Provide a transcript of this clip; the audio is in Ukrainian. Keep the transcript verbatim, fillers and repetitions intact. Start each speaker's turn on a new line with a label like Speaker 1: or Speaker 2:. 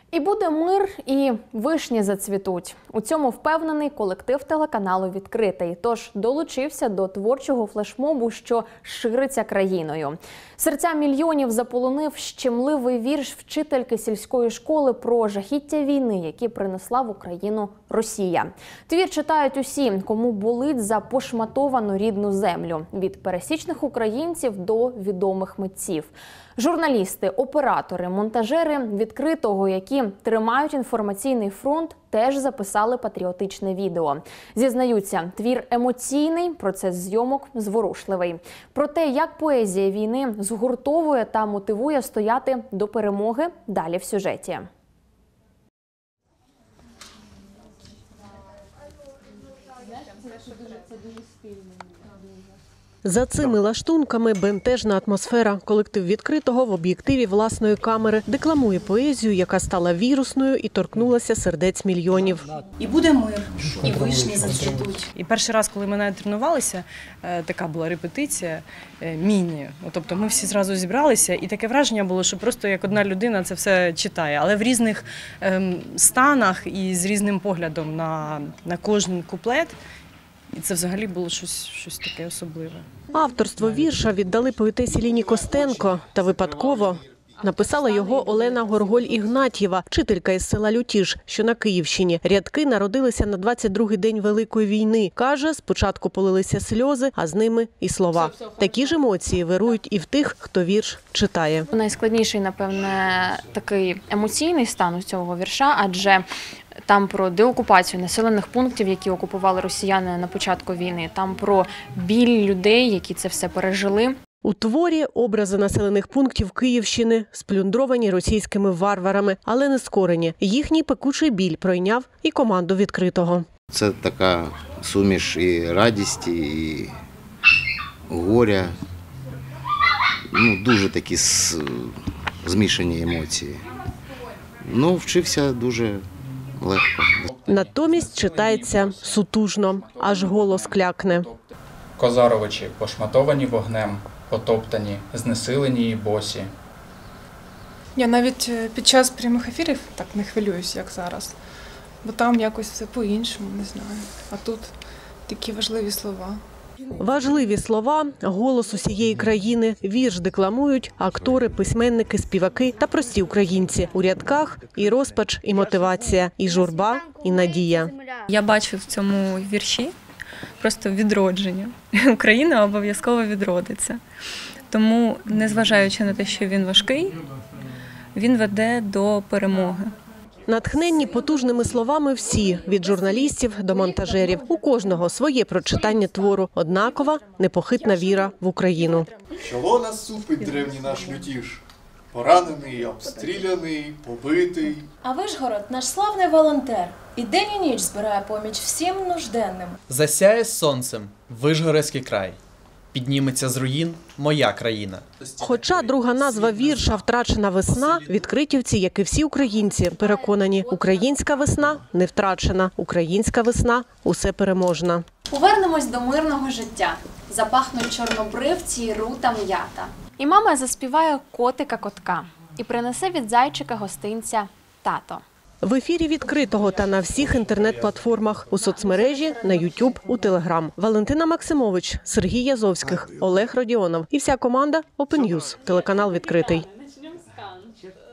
Speaker 1: І буде мир, і вишні зацвітуть. У цьому впевнений колектив телеканалу «Відкритий». Тож долучився до творчого флешмобу, що шириться країною. Серця мільйонів заполонив щемливий вірш вчительки сільської школи про жахіття війни, які принесла в Україну Росія. Твір читають усі, кому болить за пошматовану рідну землю. Від пересічних українців до відомих митців. Журналісти, оператори, монтажери «Відкритого», які тримають інформаційний фронт, теж записали патріотичне відео. Зізнаються, твір емоційний, процес зйомок зворушливий. Про те, як поезія війни згуртовує та мотивує стояти до перемоги, далі в сюжеті.
Speaker 2: За цими лаштунками бентежна атмосфера. Колектив «Відкритого» в об'єктиві власної камери декламує поезію, яка стала вірусною і торкнулася сердець мільйонів.
Speaker 3: І буде мир, і вишні зацвітуть.
Speaker 4: І перший раз, коли ми навіть тренувалися, така була репетиція, міні. Тобто ми всі зразу зібралися, і таке враження було, що просто як одна людина це все читає, але в різних станах і з різним поглядом на, на кожен куплет. І це взагалі було щось, щось таке особливе.
Speaker 2: Авторство вірша віддали поетесі Ліні Костенко. Та випадково написала його Олена Горголь-Ігнатьєва, вчителька із села Лютіж, що на Київщині. Рядки народилися на двадцять другий день Великої війни. Каже, спочатку полилися сльози, а з ними і слова. Такі ж емоції вирують і в тих, хто вірш читає.
Speaker 1: Найскладніший, напевне, такий емоційний стан у цього вірша, адже там про деокупацію населених пунктів, які окупували росіяни на початку війни. Там про біль людей, які це все пережили.
Speaker 2: У творі образи населених пунктів Київщини, сплюндровані російськими варварами, але не скорені. Їхній пекучий біль пройняв і команду «Відкритого».
Speaker 5: Це така суміш і радісті, і горя. Ну, дуже такі змішані емоції. Ну, вчився дуже легко.
Speaker 2: Натомість читається сутужно, аж голос клякне.
Speaker 6: Козаровичі пошматовані вогнем, потоптані, знесилені і босі.
Speaker 7: Я навіть під час прямих ефірів так не хвилююсь, як зараз. Бо там якось все по-іншому, не знаю. А тут такі важливі слова.
Speaker 2: Важливі слова, голос усієї країни, вірш декламують актори, письменники, співаки та прості українці. У рядках і розпач, і мотивація, і журба, і надія.
Speaker 8: Я бачу в цьому вірші просто відродження. Україна обов'язково відродиться. Тому, незважаючи на те, що він важкий, він веде до перемоги.
Speaker 2: Натхненні потужними словами всі, від журналістів до монтажерів. У кожного своє прочитання твору, однакова непохитна віра в Україну.
Speaker 9: Чого нас супить древній наш Лютіж? Поранений, обстріляний, побитий.
Speaker 3: А Вишгород – наш славний волонтер. І день і ніч збирає поміч всім нужденним.
Speaker 10: Засяє сонцем Вишгородський край. Підніметься з руїн моя країна.
Speaker 2: Хоча друга назва вірша «Втрачена весна», відкритівці, як і всі українці, переконані, українська весна не втрачена, українська весна усе переможна.
Speaker 1: Повернемось до мирного життя. Запахнуть чорнобривці і рута м'ята. І мама заспіває котика-котка. І принесе від зайчика гостинця тато.
Speaker 2: В ефірі «Відкритого» та на всіх інтернет-платформах, у соцмережі, на ютуб, у телеграм. Валентина Максимович, Сергій Язовських, Олег Родіонов і вся команда Open News, телеканал «Відкритий».